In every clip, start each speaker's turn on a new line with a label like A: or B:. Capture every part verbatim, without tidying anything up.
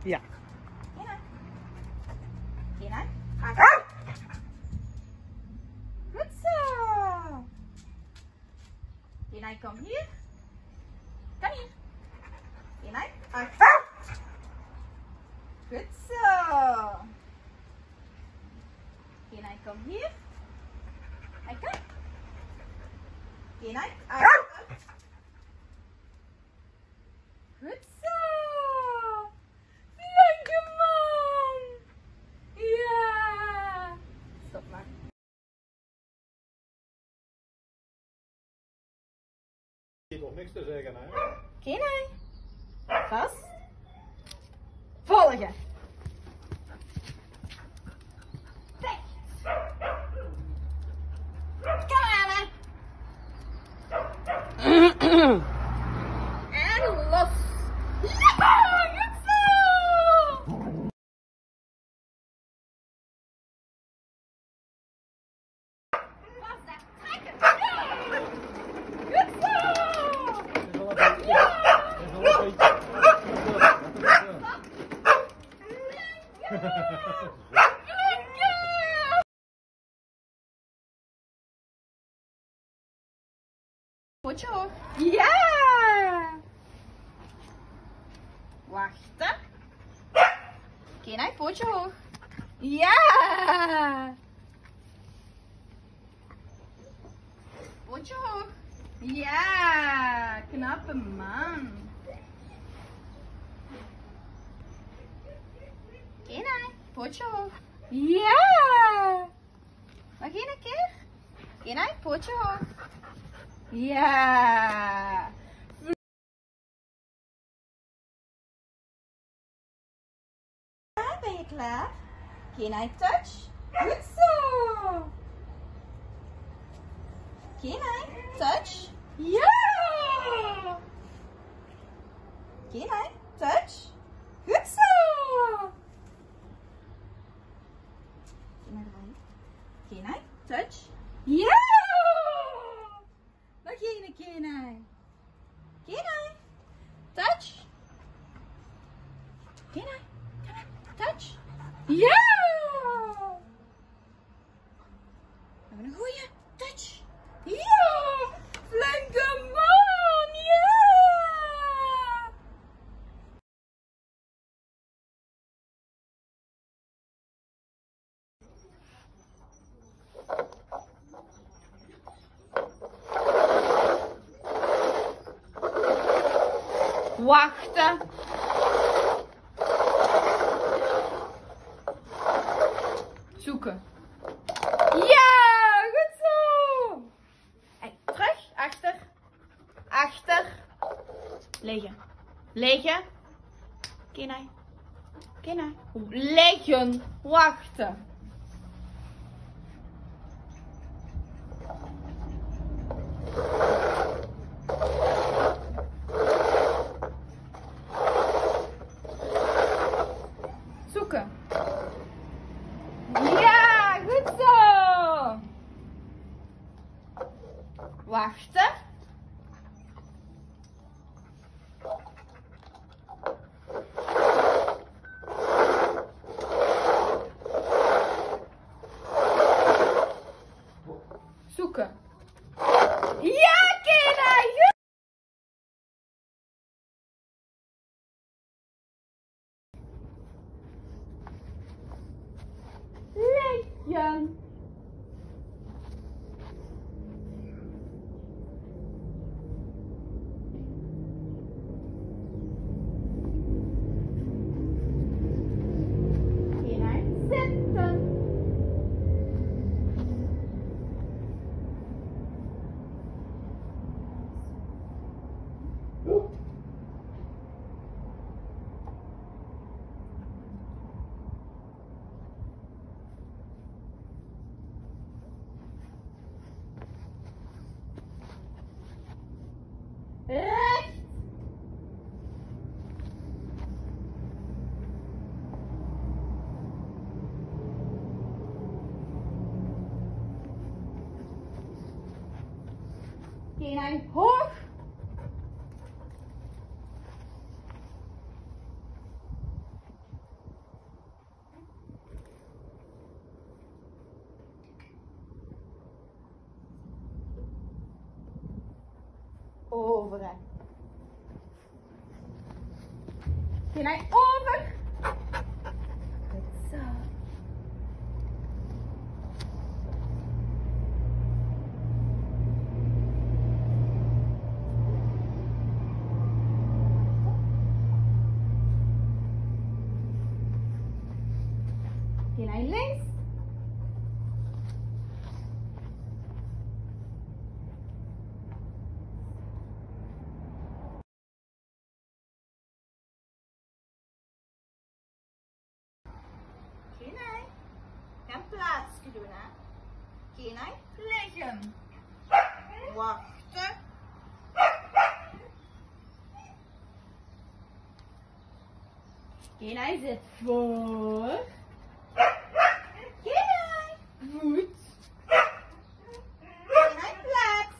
A: Ja.
B: Kenai. Kenai. Goed zo. Kenai, kom hier. Kom hier. Kenai. Goed zo. Kenai, kom hier. Hij kan. Kenai. Goed zo. Lekker man. Ja. Stop maar.
C: Je hebt nog niks te zeggen, hè?
B: Kenai. Vast. Volgen. Weg. Kom aan. En los. Ja, goed zo. Vast daar. Trekken. Goed zo. Ja. Potje hoog. Ja! Wachten. Kenai, potje hoog. Ja! Potje hoog. Ja! Knappe man. Kenai, potje hoog. Ja! Nog één keer. Kenai, potje hoog. Ja! Ben je klaar? Kenai, touch. Goed zo! Kenai, touch. Ja! Kenai, touch. Goed zo! Kenai, touch. Ja! Nog één Kenai. Kenai, touch. Kenai, touch. Ja! We hebben een goeie touch. Ja! Flinke man! Ja! Wachten. Zoeken. Ja, goed zo. En terug, achter, achter. Liggen. Liggen. Kenai. Kenai. Liggen. Wachten. Zoeken. Ja, goed zo. Wachten. Zoeken. Ja, Kenai. Liggen. Kenai, zitten. Recht. Kenai, hoog. over. Kenai over. Goed zo. Kenai links. Kenai. Gaan plaatsje doen, hè. Kenai liggen. Wachten. Kenai zit voor. Kenai. Goed. Kenai plaats.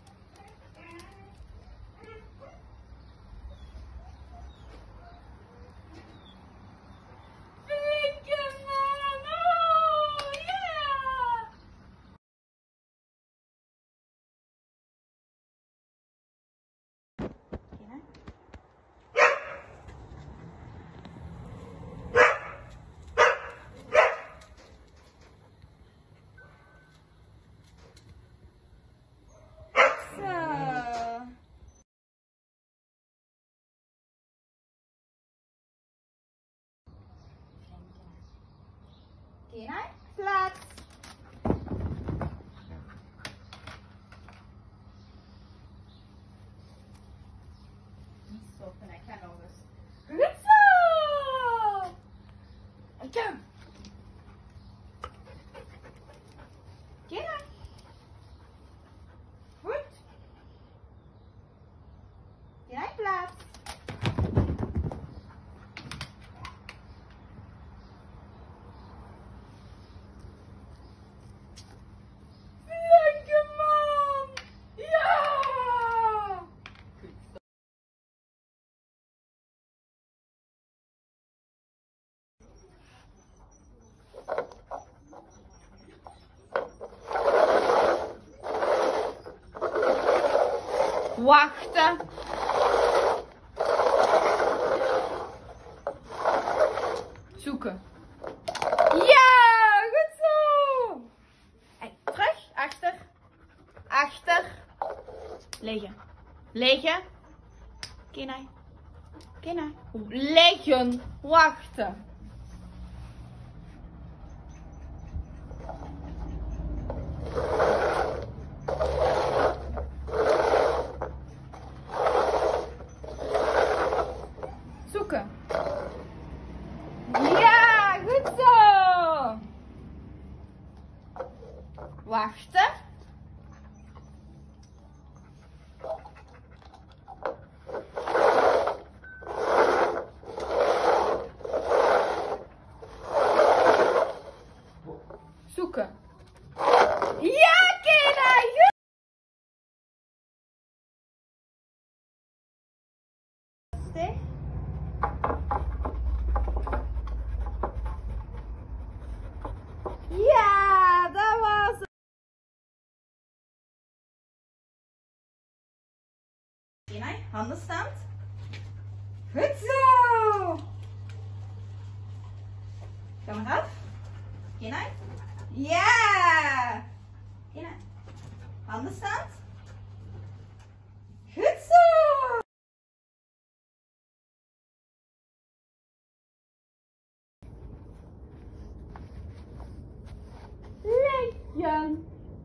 B: Flinke man. Oh, yeah. Kenai. Zo. Kenai, plaats. Niet stoppen, ik ga nog eens. Goed zo! En kom. Kenai. Goed. Kenai, plaats. Flinke man! Ja! Goed zo. Wachten. Zoeken. Ja, goed zo. En terug, achter, achter. Liggen. Liggen. Kenai. Kenai. Liggen. Wachten. Zoeken. Ja, goed zo. Wachten. Zoeken. Ja, Kenai. Rustig. Ja, dat was het. Kenai, handen stand. Goed zo. Kom maar af. Kenai. Ja. Kenai. Handen stand. Goed zo. Liggen.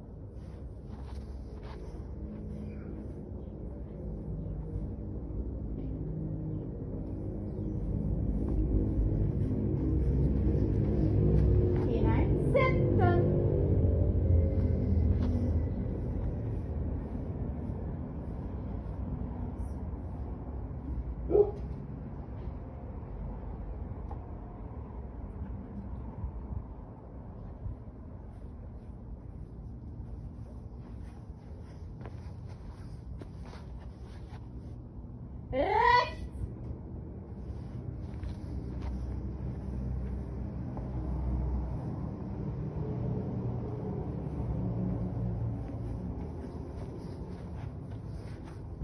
B: Kenai, zitten.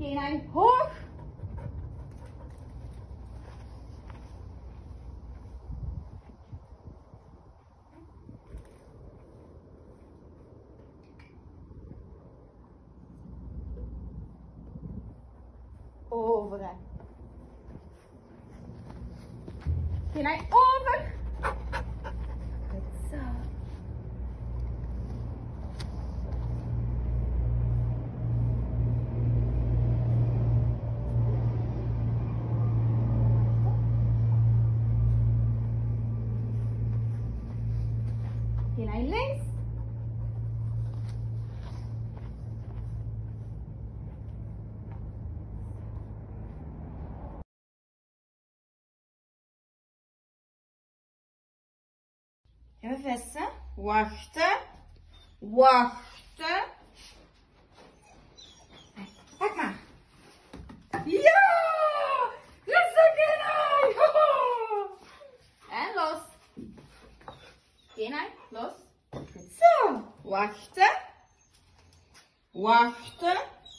B: Kenai hoog. Over. Kenai over. Goed zo. Kenai links. Even vissen. Wachten. Wachten. Pak maar. Ja! Goed zo, Kenai! En los. Kenai, los. Goed zo. Wachten. Wachten.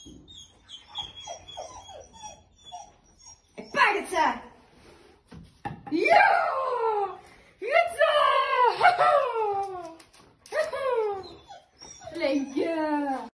B: Ik pak het zo. Ja! Goed zo! Lekker!